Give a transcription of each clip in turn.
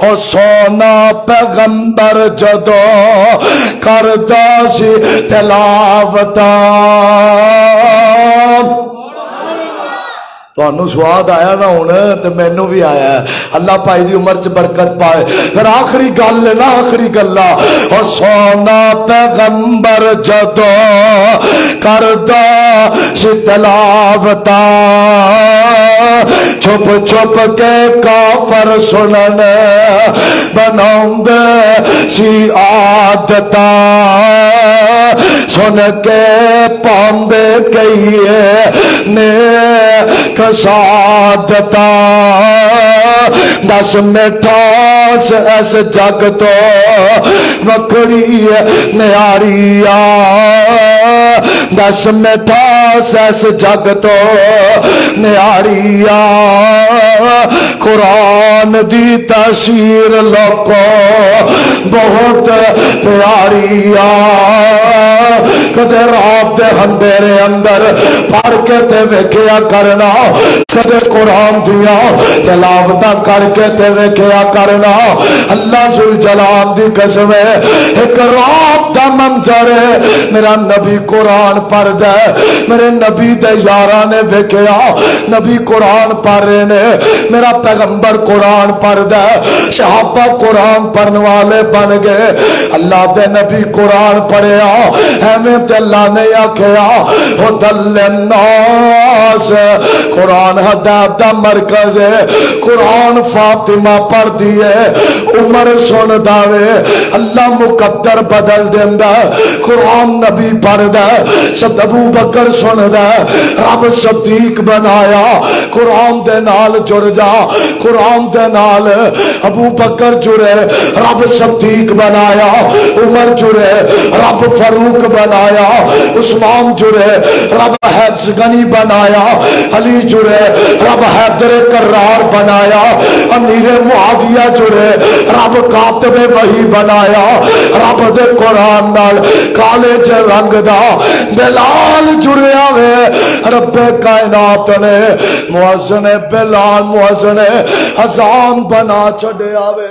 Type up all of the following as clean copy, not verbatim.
او سونا پیغمبر جدو کردا سی تلاوت تو انہوں سواد آیا نا ہونے تو میں نو بھی آیا ہے اللہ پائی دی عمر چ برکت پائے پھر آخری گل ہے نا آخری گلہ اور سونا پیغمبر جدو کردہ سی تلاوتا چھپ چھپ کے کافر سنن بناؤں دے سی عادتا سن کے پاندے کئیے نے کسادتا دس مٹھاس ایس جگ تو مکڑی نیاریا دس مٹھاس ایس جگ تو نیاریا قرآن دی تاثیر لوگو بہت پیاریا کدے رات دے اندھیرے اندر پڑھ کے تے ویکھیا کرنا کدے قرآن دیا تلاوتاں کر کے تے ویکھیا کرنا اللہ ذوالجلال دی قسم ہے ایک رات دا منظر ہے میرا نبی قرآن پڑھ دے میرے نبی دے یاراں نے ویکھیا نبی قرآن پڑھ رہے نے میرا پیغمبر قرآن پڑھ دے صحابہ قرآن پڑھنے والے بن گئے اللہ دے نبی قرآن پڑھیا ہمیں تے اللہ نے آکھیا ہدل الناس قرآن ہدایت دا مرکز ہے قرآن فاطمہ پڑھ دیئے عمر سن داوے اللہ مقدر بدل دیندہ قرآن نبی پڑھ دے سب ابو بکر سن دے رب صدیق بنایا قرآن دے نال جڑ جا قرآن دے نال ابو بکر جڑے رب صدیق بنایا عمر جڑے رب فاروق بنایا عثمان جڑے رب حیدر غنی بنایا علی جڑے رب حیدر کرار بنایا امیر معاویہ جڑے رب کاتب وحی بنایا رب دے قرآن نال کالے چ رنگ دا بلال جڑیا وے رب کائنات نے مؤذن بلال مؤذن اذان بنا چھڈیا وے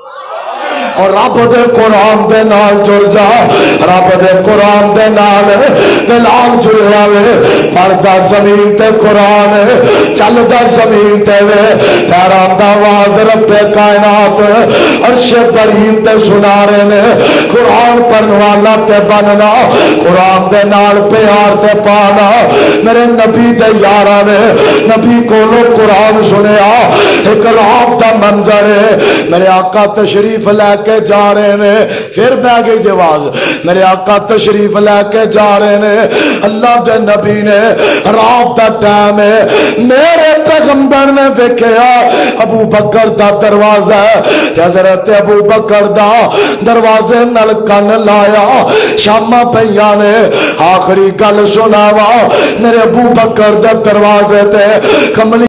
اور رب دے قرآن دے نال جڑ جا رب دے قرآن دے نال بلال جڑیا وے پڑھدا زمین تے قرآن چلدا زمین تے وے پیران دا آواز رب کائنات عرش کریم تے سنا رہے نے قرآن پڑھن والا تے بننا قرآن دے نال پیار تے پانا میرے نبی دے یاراں نے نبی کولو قرآن سنیا ایک رات دا منظر ہے میرے آقا تشریف لے کے جا رہے نے پھر بہ گئی جواز میرے آقا تشریف لے کے جا رہے نے اللہ دے نبی نے رات دا ٹائم ہے میرے پیغمبر نے دیکھیا ابو بکر دا دروازہ ہے حضرت ابو بکر دا دروازے نال کن لایا شامہ پہیا نے آخری گل سناوا میرے ابو بکر دا دروازے تے کملی